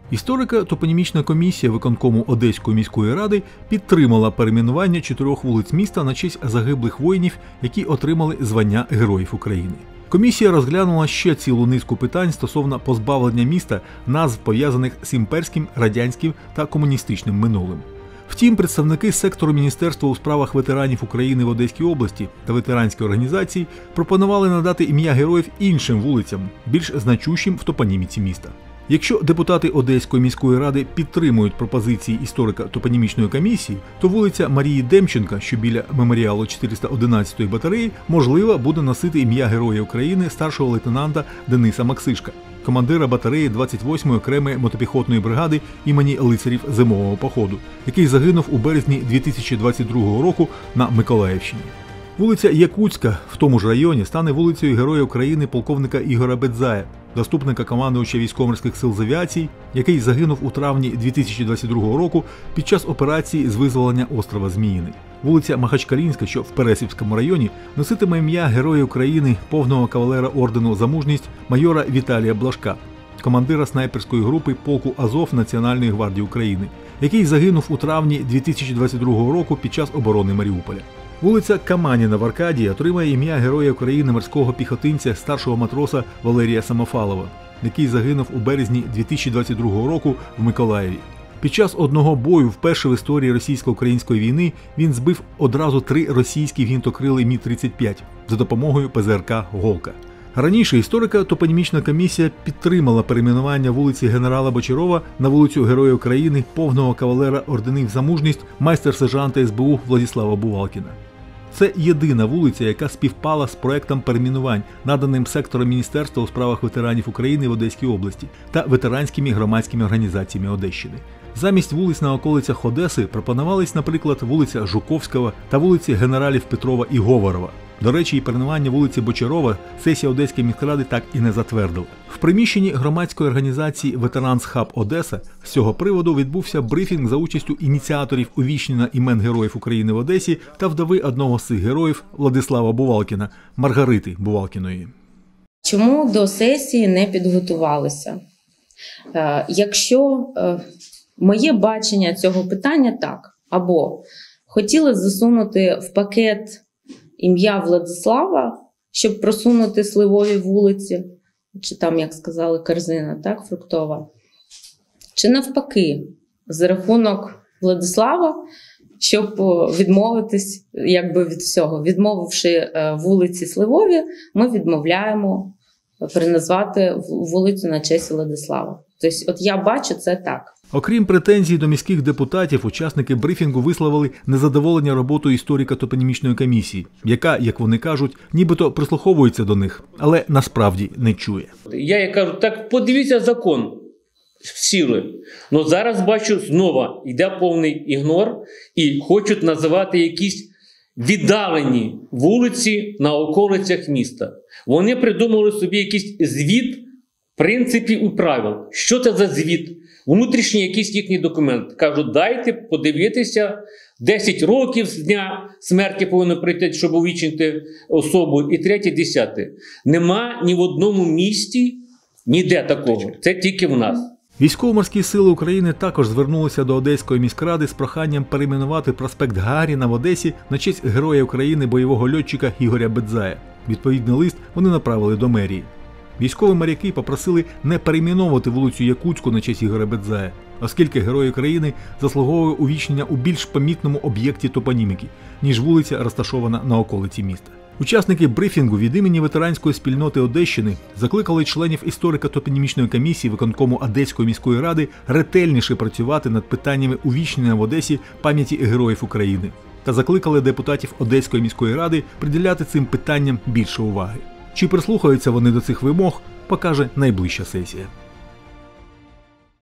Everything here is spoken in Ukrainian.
Історико-топонімічна комісія виконкому Одеської міської ради підтримала перейменування 4 вулиць міста на честь загиблих воїнів, які отримали звання Героїв України. Комісія розглянула ще цілу низку питань стосовно позбавлення міста назв, пов'язаних з імперським, радянським та комуністичним минулим. Втім, представники сектору Міністерства у справах ветеранів України в Одеській області та ветеранські організації пропонували надати ім'я героїв іншим вулицям, більш значущим в топоніміці міста. Якщо депутати Одеської міської ради підтримують пропозиції історико-топонімічної комісії, то вулиця Марії Демченка, що біля меморіалу 411-ї батареї, можливо, буде носити ім'я Героя України старшого лейтенанта Дениса Максишка, командира батареї 28-ї окремої мотопіхотної бригади імені лицарів зимового походу, який загинув у березні 2022 року на Миколаївщині. Вулиця Якутська в тому ж районі стане вулицею Героя України полковника Ігоря Бедзая, заступника командувача військово-морських сил з авіації, який загинув у травні 2022 року під час операції з визволення острова Зміїний. Вулиця Махачкалінська, що в Пересівському районі, носитиме ім'я Героя України повного кавалера ордену за мужність майора Віталія Блажка, командира снайперської групи полку Азов Національної гвардії України, який загинув у травні 2022 року під час оборони Маріуполя. Вулиця Каманіна в Аркадії отримає ім'я Героя України морського піхотинця старшого матроса Валерія Самофалова, який загинув у березні 2022 року в Миколаєві. Під час одного бою вперше в історії російсько-української війни він збив одразу 3 російські гвинтокрили Мі-35 за допомогою ПЗРК «Голка». Раніше історико-топонімічна комісія підтримала перейменування вулиці Генерала Бочарова на вулицю Героя України повного кавалера орденів за мужність майстер-сержанта СБУ Владислава Бувалкіна. Це єдина вулиця, яка співпала з проектом перейменувань, наданим сектором Міністерства у справах ветеранів України в Одеській області та ветеранськими громадськими організаціями Одещини. Замість вулиць на околицях Одеси пропонувались, наприклад, вулиця Жуковського та вулиці генералів Петрова і Говорова. До речі, і перейменування вулиці Бочарова сесія Одеської міськради так і не затвердила. В приміщенні громадської організації «Ветеранс Хаб Одеса» з цього приводу відбувся брифінг за участю ініціаторів увічнення імен Героїв України в Одесі та вдови одного з цих героїв Владислава Бувалкіна, Маргарити Бувалкіної. Чому до сесії не підготувалися? Якщо моє бачення цього питання так, або хотіли засунути в пакет ім'я Владислава, щоб просунути сливові вулиці, чи там, як сказали, корзина, так, фруктова, чи навпаки, за рахунок Владислава, щоб відмовитись якби від всього. Відмовивши вулиці Сливові, ми відмовляємо переназвати вулицю на честь Владислава. Тобто, от я бачу це так. Окрім претензій до міських депутатів, учасники брифінгу висловили незадоволення роботою історико-топонімічної комісії, яка, як вони кажуть, нібито прислуховується до них, але насправді не чує. Я кажу, так подивіться закон, сіли. Но зараз бачу, знову йде повний ігнор і хочуть називати якісь віддалені вулиці на околицях міста. Вони придумали собі якийсь звіт принципів і правил. Що це за звіт? Внутрішній якийсь їхній документ. Кажуть, дайте подивитися, 10 років з дня смерті повинно прийти, щоб увічнити особу, і 3, 10. Нема ні в одному місті, ніде такого. Це тільки в нас. Військово-морські сили України також звернулися до Одеської міськради з проханням перейменувати проспект Гагаріна в Одесі на честь Героя України бойового льотчика Ігоря Бедзая. Відповідний лист вони направили до мерії. Військові моряки попросили не перейменовувати вулицю Якутську на честь Ігоря Бедзая, оскільки Герой України заслуговує увічнення у більш помітному об'єкті топоніміки, ніж вулиця, розташована на околиці міста. Учасники брифінгу від імені ветеранської спільноти Одещини закликали членів історико-топонімічної комісії виконкому Одеської міської ради ретельніше працювати над питаннями увічнення в Одесі пам'яті Героїв України та закликали депутатів Одеської міської ради приділяти цим питанням більше уваги. Чи прислухаються вони до цих вимог, покаже найближча сесія.